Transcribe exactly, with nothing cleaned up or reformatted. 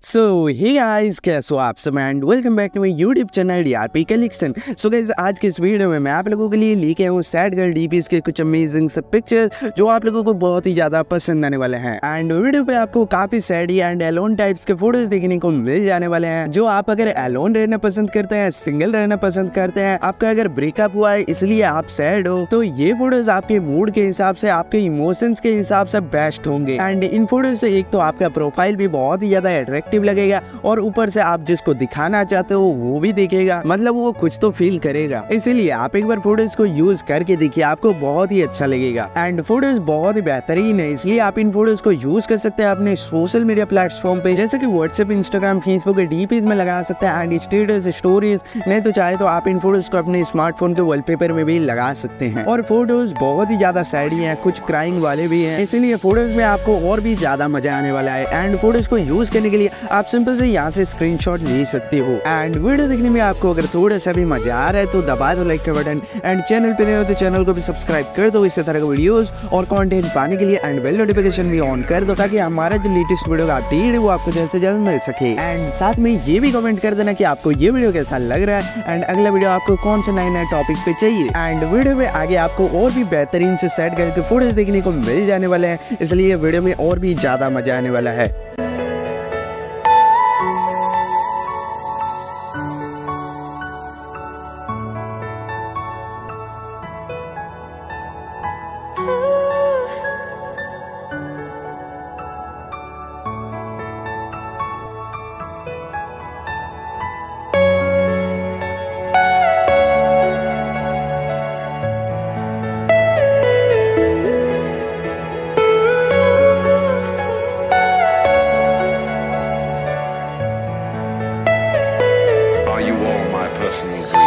सो hey guys, कैसे हो आप सब and welcome back to my YouTube channel DRP collection. So guys, आज के इस वीडियो में मैं आप लोगों के लिए लेके आया हूँ सैड गर्ल डीपीज के कुछ अमेजिंग सब पिक्चर्स जो आप लोगों को बहुत ही ज्यादा पसंद आने वाले हैं। एंड वीडियो पे आपको काफी सैडी एंड एलोन टाइप्स के फोटोज देखने को मिल जाने वाले हैं। जो आप अगर एलोन रहना पसंद करते हैं, सिंगल रहना पसंद करते हैं, आपका अगर ब्रेकअप हुआ है इसलिए आप सैड हो, तो ये फोटोज आपके मूड के हिसाब से, आपके इमोशंस के हिसाब से बेस्ट होंगे। एंड इन फोटोज से एक तो आपका प्रोफाइल भी बहुत ही ज्यादा अट्रैक्टिव लगेगा और ऊपर से आप जिसको दिखाना चाहते हो वो भी देखेगा, मतलब वो कुछ तो फील करेगा। इसीलिए आप एक बार फोटोज को यूज करके देखिए, आपको बहुत ही अच्छा लगेगा। एंड फोटोज बहुत ही बेहतरीन है, इसलिए आप इन फोटोज को यूज कर सकते हैं अपने सोशल मीडिया प्लेटफॉर्म पे, जैसे कि व्हाट्सएप, इंस्टाग्राम, फेसबुक के डीपीज में लगा सकते हैं एंड स्टेटस, स्टोरीज। नहीं तो चाहे तो आप इन फोटोज को अपने स्मार्टफोन के वॉलपेपर में भी लगा सकते हैं। और फोटोज बहुत ही ज्यादा सैडी हैं, कुछ क्राइंग वाले भी हैं, इसीलिए फोटोज में आपको और भी ज्यादा मजा आने वाला है। एंड फोटोज को यूज करने के लिए आप सिंपल से यहाँ से स्क्रीनशॉट ले सकते हो। एंड वीडियो देखने में आपको अगर थोड़ा सा भी मजा आ रहा है तो दबा दो लाइक का बटन। एंड चैनल पे नए हो तो चैनल को भी सब्सक्राइब कर दो इसी तरह के वीडियोस और कंटेंट पाने के लिए। एंड बेल नोटिफिकेशन भी ऑन कर दो ताकि हमारा जो लेटेस्ट वीडियो का अपडेट है वो आपको जल्द से जल्द मिल सके। एंड साथ में ये भी कमेंट कर देना कि आपको ये वीडियो कैसा लग रहा है एंड अगला वीडियो आपको कौन सा नए नए टॉपिक पे चाहिए। एंड वीडियो में आगे आपको और भी बेहतरीन से सैड गर्ल के फोटोज देखने को मिल जाने वाले हैं, इसलिए वीडियो में और भी ज्यादा मजा आने वाला है। Are you all my personal